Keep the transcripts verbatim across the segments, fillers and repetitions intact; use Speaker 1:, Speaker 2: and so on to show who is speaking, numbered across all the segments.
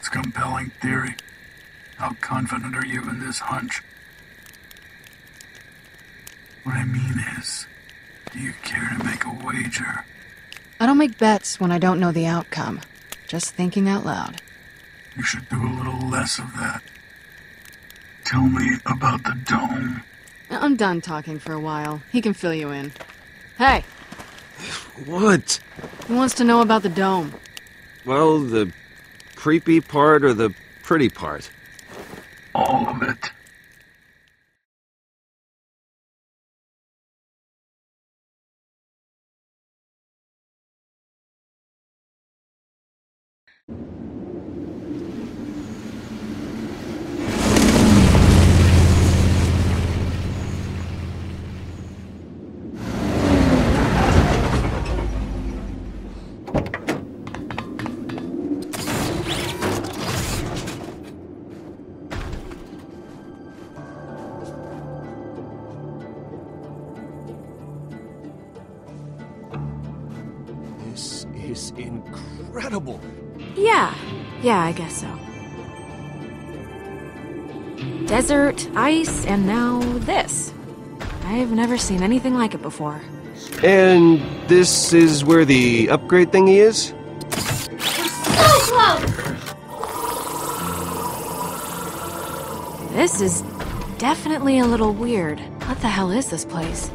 Speaker 1: compelling theory. How confident are you in this hunch? What I mean is, do you care to make a wager?
Speaker 2: I don't make bets when I don't know the outcome. Just thinking out loud.
Speaker 1: You should do a little less of that. Tell me about the dome.
Speaker 2: I'm done talking for a while. He can fill you in. Hey!
Speaker 3: What?
Speaker 2: Who wants to know about the dome?
Speaker 3: Well, the creepy part or the pretty part?
Speaker 1: All of it.
Speaker 3: This is incredible.
Speaker 4: Yeah, yeah, I guess so. Desert, ice, and now this. I've never seen anything like it before.
Speaker 3: And this is where the upgrade thingy is?
Speaker 5: So close!
Speaker 4: This is definitely a little weird. What the hell is this place?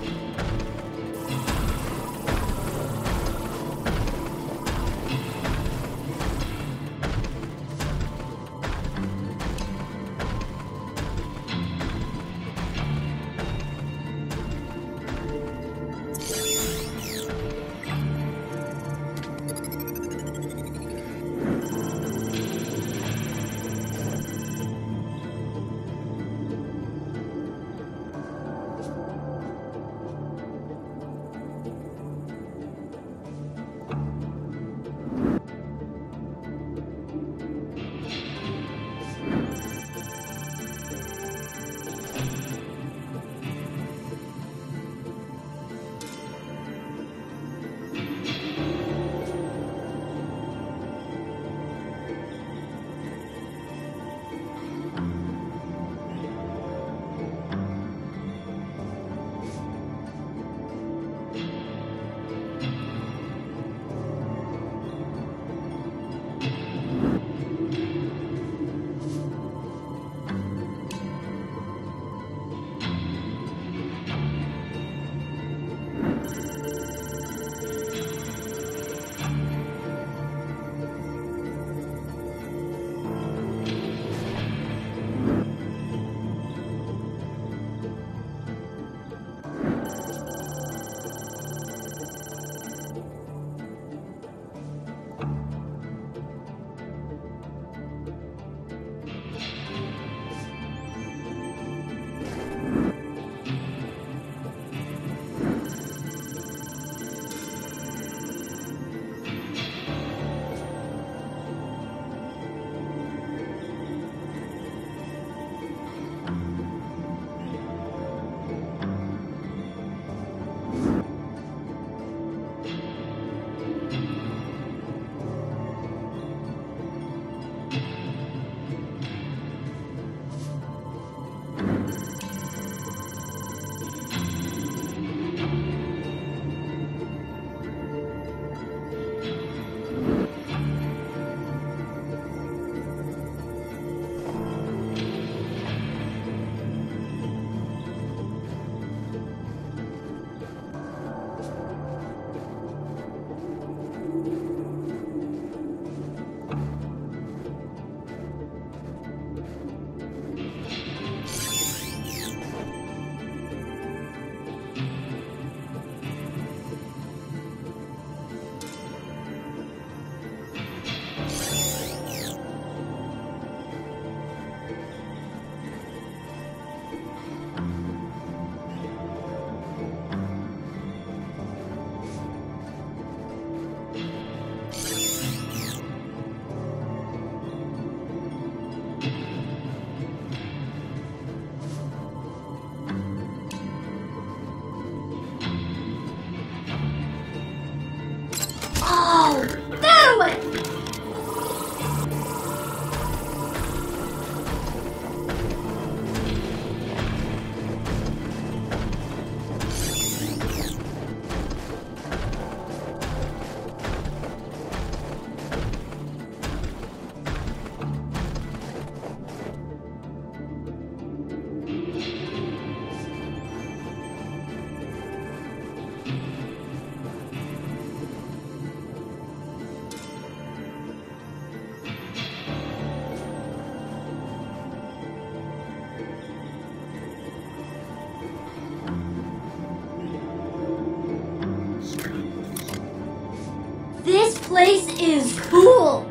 Speaker 5: place is cool.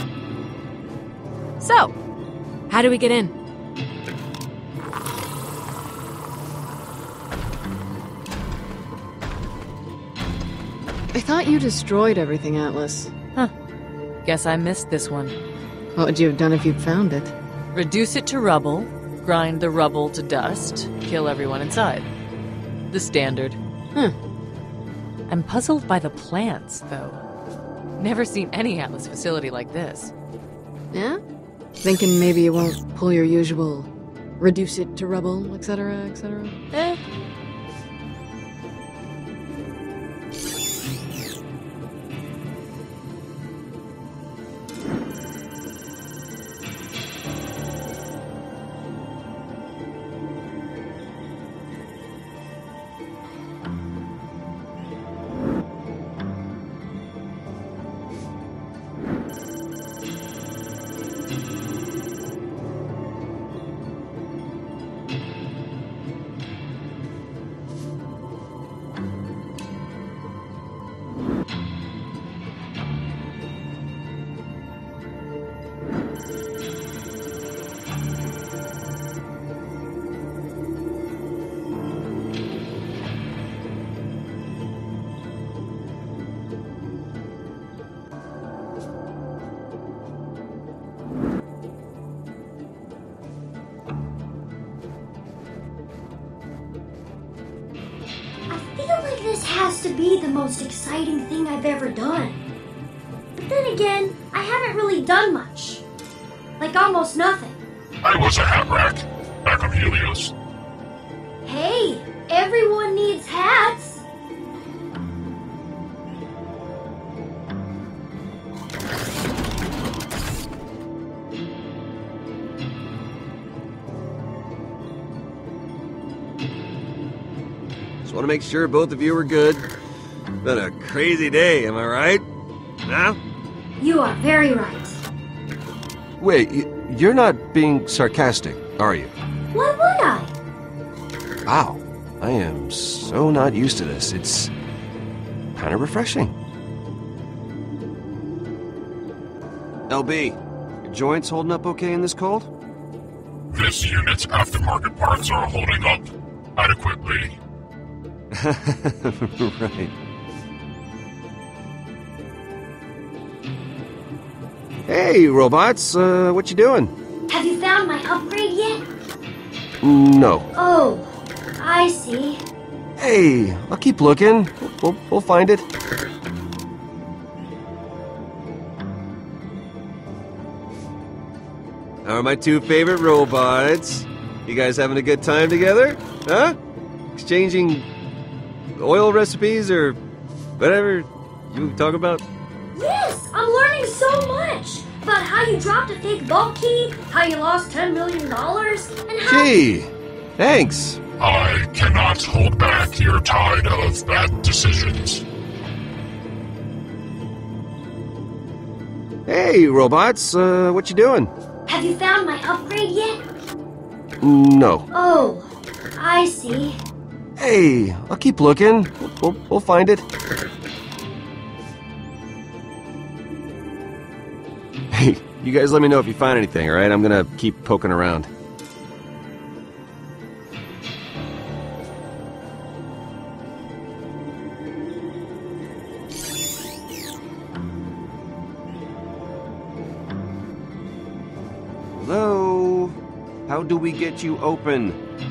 Speaker 4: So, how do we get in?
Speaker 2: I thought you destroyed everything, Atlas.
Speaker 6: Huh. Guess I missed this one.
Speaker 2: What would you have done if you'd found it?
Speaker 6: Reduce it to rubble, grind the rubble to dust, kill everyone inside. The standard.
Speaker 2: Huh.
Speaker 6: I'm puzzled by the plants, though. Never seen any Atlas facility like this.
Speaker 2: Yeah? Thinking maybe you won't pull your usual reduce it to rubble, et cetera, et cetera?
Speaker 6: Eh.
Speaker 5: This has to be the most exciting thing I've ever done. But then again, I haven't really done much. Like almost nothing.
Speaker 1: I was a hat rack back on Helios.
Speaker 5: Hey, everyone needs hats.
Speaker 3: Just want to make sure both of you are good. Been a crazy day, am I right? Huh?
Speaker 5: You are very right.
Speaker 7: Wait, y- you're not being sarcastic, are you?
Speaker 5: Why would I?
Speaker 7: Wow, I am so not used to this. It's kind of refreshing.
Speaker 3: L B, your joints holding up okay in this cold?
Speaker 1: This unit's aftermarket parts are holding up adequately.
Speaker 3: Right. Hey, robots, uh, what you doing?
Speaker 5: Have you found my upgrade yet?
Speaker 7: No.
Speaker 5: Oh, I see.
Speaker 7: Hey, I'll keep looking. We'll, we'll find it.
Speaker 3: How are my two favorite robots? You guys having a good time together? Huh? Exchanging oil recipes or whatever you talk about?
Speaker 5: Yes, I'm learning so much about how you dropped a fake vault key, how you lost ten million dollars, and how...
Speaker 7: Gee, thanks.
Speaker 1: I cannot hold back your tide of bad decisions.
Speaker 3: Hey, robots, uh, what you doing?
Speaker 5: Have you found my upgrade yet?
Speaker 7: No.
Speaker 5: Oh, I see.
Speaker 7: Hey, I'll keep looking. We'll, we'll find it.
Speaker 3: Hey, you guys let me know if you find anything, alright? I'm gonna keep poking around. Hello? How do we get you open?